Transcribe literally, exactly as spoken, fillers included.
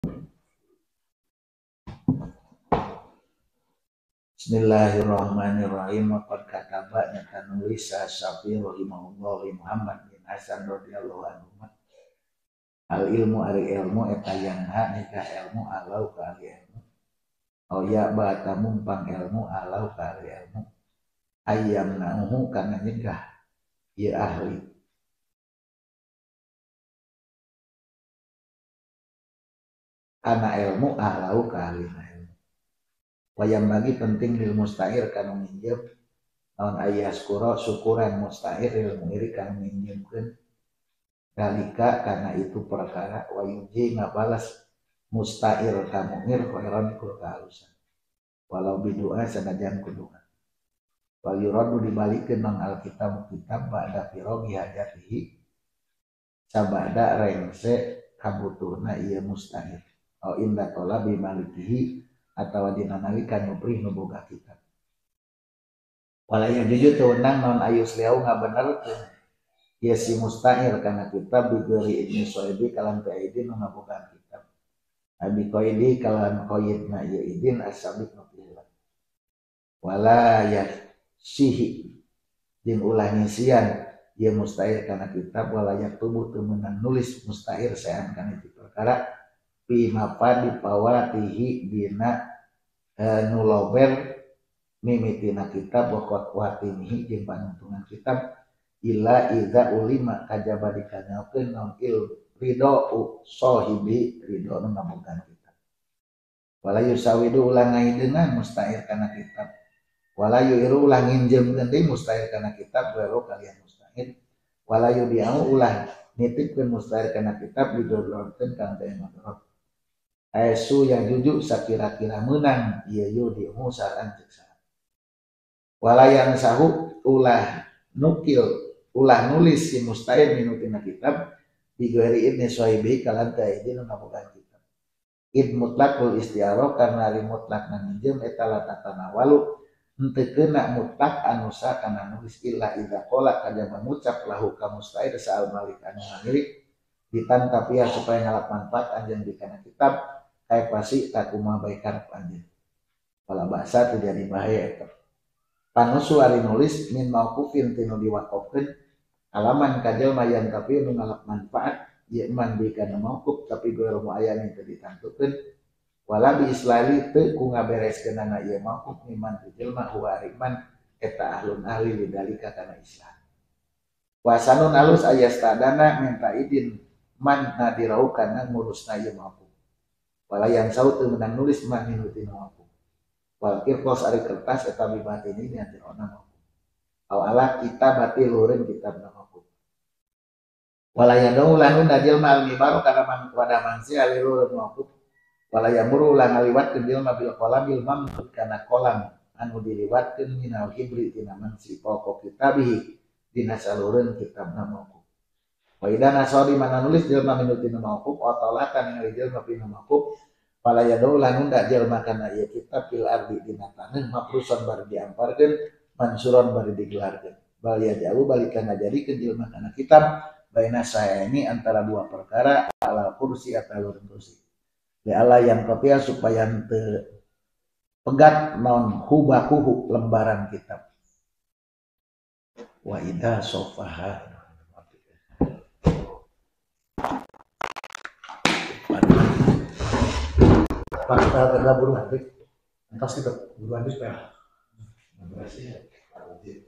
Bismillahirrahmanirrahim. Qad kataba nyata nulis Syafi'i rahimahullah li Muhammad bin Hasan radhiyallahu anhu. Al ilmu ari ilmu eta yanha nikah ilmu alau ka ari ilmu. Oh ya bata mumpang ilmu alau ka ari ilmu. Ayyam na'uhu kana nikah ya ahli. Kana ilmu alau ka ari ilmu. Wayang bagi penting lil mustahir kanu minjem naon ayas kuro syukuran mustahir ilmu iri kanu minjemkeun dalika karena itu perkara wayuji ngabalas mustahir kamu ngir khairan kul kahalusan walau bidoa sanajan kuduha wal yuradu dibalikeun nang alkitab kitab ba'da firogi hajatihi sabada rengse kabutuhna ieu mustahir au inda talabi malikihi atau dina nalika nyuprih nu boga kitab. Walaya jujur teu wenang naon ayus liau ngabenerkeun ieu si mustahil kana kitab bigeri ibnu Soebi kalam teu idin nu ngaboga kitab. Abi qaidi kalam qaidna ieu idin asabik nu pilih. Wala yasihi din ulah nyisian ieu mustahil kana kitab walaya tubuh teu meunang nulis mustahil saean kana itu perkara pimapa dipawatihi dina e, nulober mimitina kitab wakot watinihi jeung panuntungan kitab ila iza ulima kajaba dikanyakeun naon il ridho sahibi ridho nu ngabogaan kitab wala yusawidu ulang ngaideungan mustahil kana kitab wala yuiru ulang nginjemkeun deui mustahil kana kitab baru kalian mustahil wala yudiau ulang nitipkeun mustahil kana kitab didororkeun kana teh madorot Aisu yang jujur sakira-kira menang iya yu di umusaran ceksa. Walayan sahu ulah nukil ulah nulis si mustahil minutina kitab digeri ibni Sohibi kalanta idin ngabogaan kitab. Id mutlakul istiaro karena li mutlak nanginjem etalata tanawalu henteu keuna mutlak anusa kana nulis illa idza qala kajaba mengucap lahu ka mustahil saal malik anu ngamilik ditantapia supaya ngalap manfaat anjeun di kana kitab kayak pasti tak kumah baik karep anjeun. Kalau bahasa terjadi bahaya itu. Panusu ari nulis min mauqufin tinu diwakofkeun alaman kajel mayan tapi nu ngalap manfaat ieu man bi kana mauquf tapi geus muayyan teu ditantukeun wala bi islali teu ku ngabereskeunana ieu mauquf miman jelma huwa ariman eta ahlun ahli lidalika kana islam. Wasanun alus ayastadana minta idin man nadirau kana ngurusna ieu mauquf. Walayan saut teu menang nulis man minutin mauquf. Wal kirqos ari kertas eta bibatin ini anjeun ona mauquf. Aw ala kita batil lureun kitabna mauquf. Walayan ulah nu najil mal mibar kana man wada mansi ali lureun mauquf. Walayan muru ulah ngaliwatkeun jelma bil qalamil mamdud kana kolam anu diliwatkeun minal hibri tina mansi pokok kitabihi dina salureun kitabna mauquf. Wa idza nasori mana nulis jelma minutin mauquf atalah kana ningali jelma pina mauquf pala yadau lanun da jelma kana ieu kitab fil ardi dina taneuh mapruson bari diamparkeun mansuron bari digelarkeun bal ya jauh balikan ngajadikeun jelma kana kitab baina saya ini antara dua perkara ala kursi atau lurun kursi ya Allah yang kopia supaya teu pegat non hubakuhu lembaran kitab wa idza sofaha Pak kita buru habis, entas kita buru habis pak.